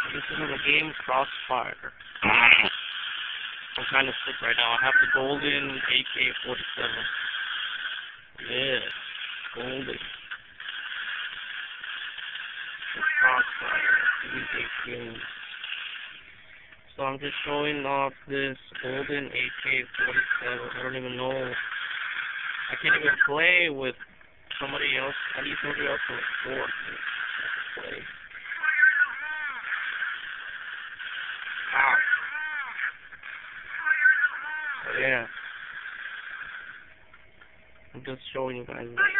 This is in the game Crossfire. I'm kind of sick right now. I have the golden AK47. Yeah, golden. The Crossfire. So I'm just showing off this golden AK47. I don't even know. I can't even play with somebody else. I need somebody else to record me to play. Ow. So yeah. I'm just showing you guys.